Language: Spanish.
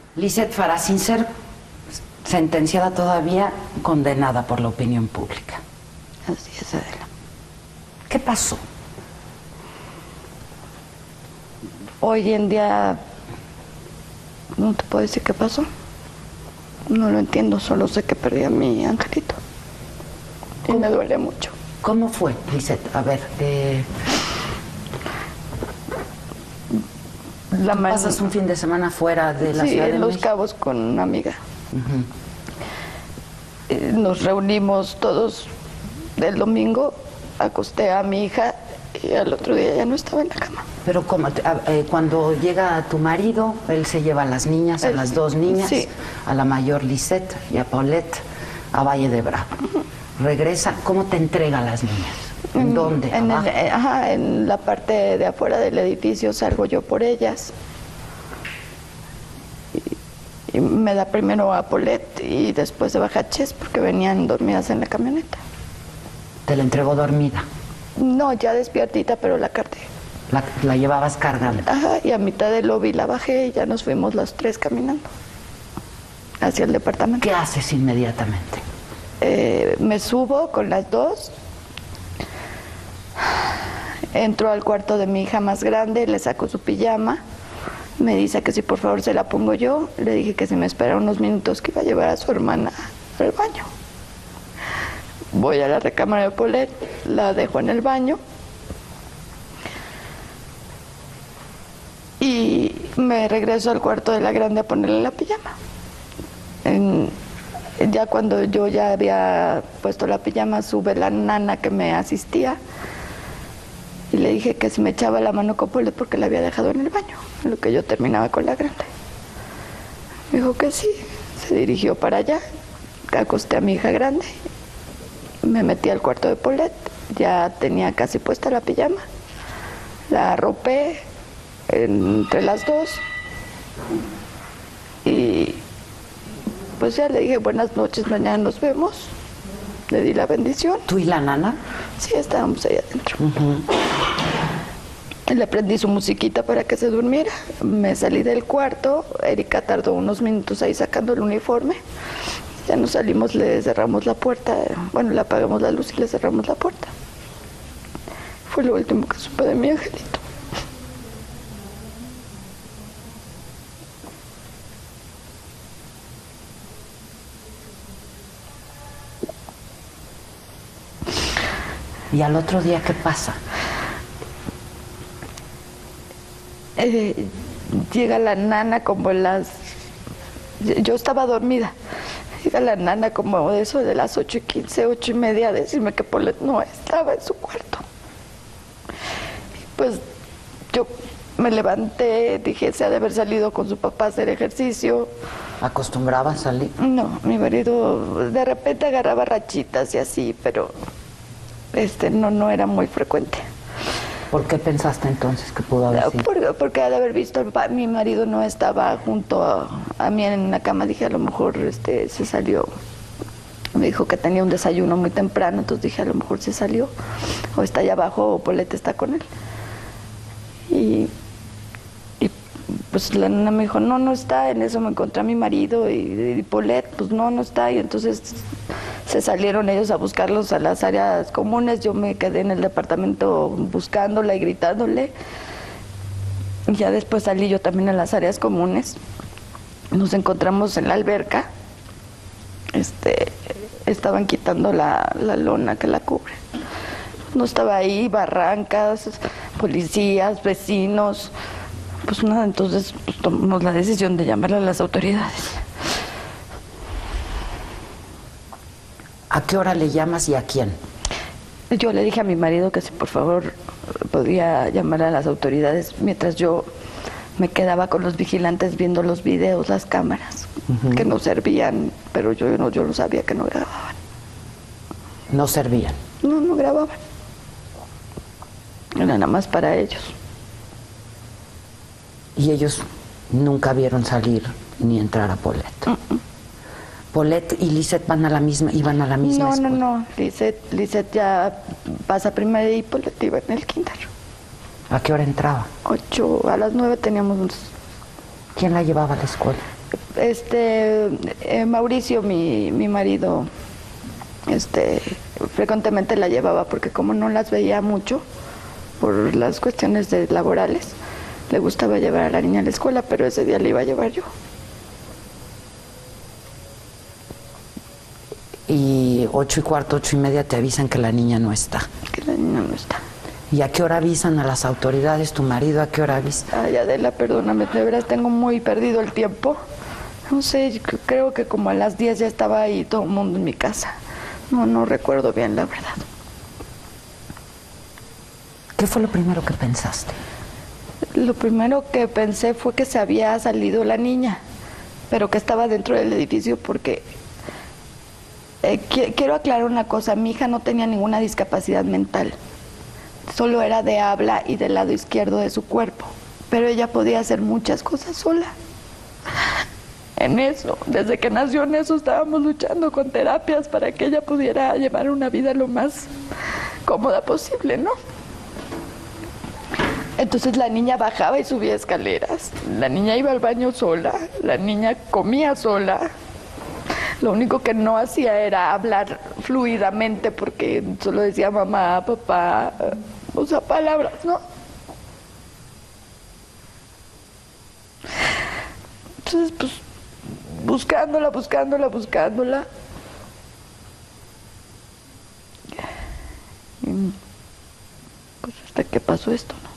Lisette Farah, sin ser sentenciada todavía, condenada por la opinión pública. Así es, Adela. ¿Qué pasó? Hoy en día no te puedo decir qué pasó. No lo entiendo, solo sé que perdí a mi angelito. Y me duele mucho. ¿Cómo fue, Lisette? A ver, pasas un fin de semana fuera de la Ciudad de México. Sí, en Los Cabos con una amiga. Nos reunimos todos el domingo, acosté a mi hija y al otro día ya no estaba en la cama. Pero ¿cómo? Cuando llega tu marido, él se lleva a las niñas, a las dos niñas, sí, a la mayor Lisette y a Paulette, a Valle de Bravo. Regresa, ¿cómo te entrega a las niñas? ¿En dónde? En la parte de afuera del edificio salgo yo por ellas. Y me da primero a Paulette y después se baja a Ches porque venían dormidas en la camioneta. ¿Te la entregó dormida? No, ya despiertita, pero la cargué. La llevabas cargando. Ajá, y a mitad del lobby la bajé y ya nos fuimos las tres caminando hacia el departamento. ¿Qué haces inmediatamente? Me subo con las dos, entro al cuarto de mi hija más grande, le saco su pijama, me dice que si por favor se la pongo yo, le dije que si me espera unos minutos que iba a llevar a su hermana al baño. Voy a la recámara de Paulette, la dejo en el baño y me regreso al cuarto de la grande a ponerle la pijama. Ya cuando yo ya había puesto la pijama, sube la nana que me asistía y le dije que si me echaba la mano con Paulette porque la había dejado en el baño, en lo que yo terminaba con la grande. Me dijo que sí, se dirigió para allá, acosté a mi hija grande, me metí al cuarto de Paulette, ya tenía casi puesta la pijama, la arropé entre las dos y pues ya le dije buenas noches, mañana nos vemos. Le di la bendición. ¿Tú y la nana? Sí, estábamos ahí adentro. Le prendí su musiquita para que se durmiera. Me salí del cuarto. Erika tardó unos minutos ahí sacando el uniforme. Ya nos salimos, le cerramos la puerta. Bueno, le apagamos la luz y le cerramos la puerta. Fue lo último que supe de mi angelito. ¿Y al otro día qué pasa? Llega la nana como yo estaba dormida. Llega la nana como eso de las 8:15, 8:30 a decirme que Paulette no estaba en su cuarto. Pues yo me levanté, dije, se ha de haber salido con su papá a hacer ejercicio. ¿Acostumbraba a salir? No, mi marido de repente agarraba rachitas y así, pero no era muy frecuente. ¿Por qué pensaste entonces que pudo haber sido? Porque al haber visto, mi marido no estaba junto a mí en la cama, dije a lo mejor se salió. Me dijo que tenía un desayuno muy temprano, entonces dije a lo mejor se salió, o está allá abajo, o Paulette está con él. Y pues la nana me dijo, no está, en eso me encontré a mi marido y Paulette, pues no está, y entonces se salieron ellos a buscarlos a las áreas comunes, yo me quedé en el departamento buscándola y gritándole, y ya después salí yo también a las áreas comunes, nos encontramos en la alberca, estaban quitando la lona que la cubre, no estaba ahí, barrancas, policías, vecinos, pues nada, entonces pues, tomamos la decisión de llamarle a las autoridades. ¿A qué hora le llamas y a quién? Yo le dije a mi marido que si por favor podía llamar a las autoridades mientras yo me quedaba con los vigilantes viendo los videos, las cámaras, que no servían, pero yo no sabía que no grababan. ¿No servían? No grababan. Era nada más para ellos. Y ellos nunca vieron salir ni entrar a Paulette. Paulette y Lisette iban a la misma escuela. No. Lisette ya pasa primaria y Paulette iba en el kinder. ¿A qué hora entraba? 8, a las 9 teníamos. ¿Quién la llevaba a la escuela? Mauricio, mi marido, frecuentemente la llevaba porque como no las veía mucho por las cuestiones laborales, le gustaba llevar a la niña a la escuela, pero ese día la iba a llevar yo. Y 8:15, 8:30 te avisan que la niña no está. Que la niña no está. ¿Y a qué hora avisan a las autoridades? ¿Tu marido a qué hora avisa? Ay, Adela, perdóname, de veras tengo muy perdido el tiempo. No sé, creo que como a las 10 ya estaba ahí todo el mundo en mi casa. No recuerdo bien, la verdad. ¿Qué fue lo primero que pensaste? Lo primero que pensé fue que se había salido la niña, pero que estaba dentro del edificio porque... quiero aclarar una cosa, mi hija no tenía ninguna discapacidad mental. Solo era de habla y del lado izquierdo de su cuerpo, pero ella podía hacer muchas cosas sola. En eso, desde que nació en eso estábamos luchando con terapias para que ella pudiera llevar una vida lo más cómoda posible, ¿no? Entonces la niña bajaba y subía escaleras, la niña iba al baño sola, la niña comía sola. Lo único que no hacía era hablar fluidamente porque solo decía mamá, papá, o sea, palabras, ¿no? Entonces, pues, buscándola. Y, pues hasta que pasó esto, ¿no?